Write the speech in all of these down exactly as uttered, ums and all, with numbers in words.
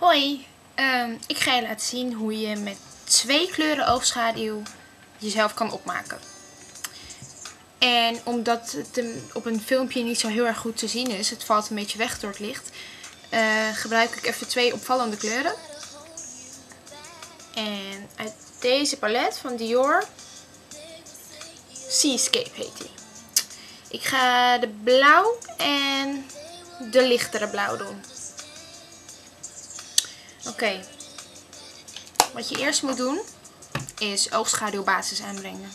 Hoi, um, ik ga je laten zien hoe je met twee kleuren oogschaduw jezelf kan opmaken. En omdat het op een filmpje niet zo heel erg goed te zien is, het valt een beetje weg door het licht, uh, gebruik ik even twee opvallende kleuren. En uit deze palet van Dior, Seascape heet die. Ik ga de blauw en de lichtere blauw doen. Oké, okay. Wat je eerst moet doen is oogschaduwbasis aanbrengen.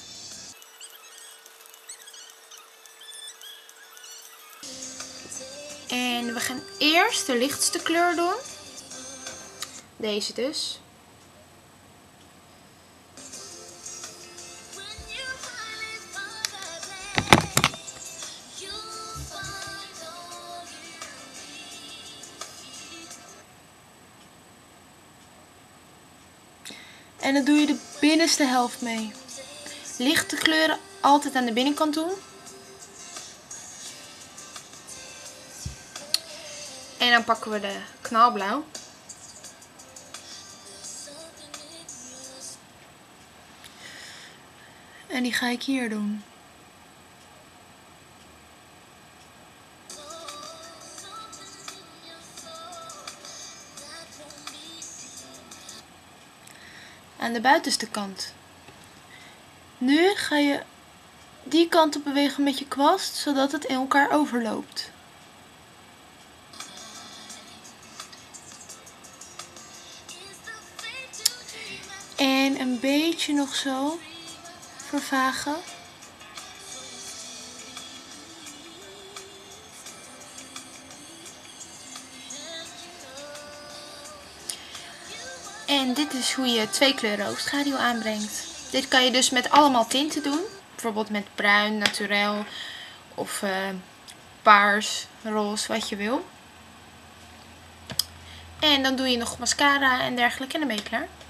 En we gaan eerst de lichtste kleur doen. Deze dus. En dan doe je de binnenste helft mee. Lichte kleuren altijd aan de binnenkant doen. En dan pakken we de knalblauw. En die ga ik hier doen. Aan de buitenste kant. Nu ga je die kant op bewegen met je kwast, zodat het in elkaar overloopt. En een beetje nog zo vervagen. En dit is hoe je twee kleuren oogschaduw aanbrengt. Dit kan je dus met allemaal tinten doen. Bijvoorbeeld met bruin, naturel of uh, paars, roze, wat je wil. En dan doe je nog mascara en dergelijke en dan ben je klaar.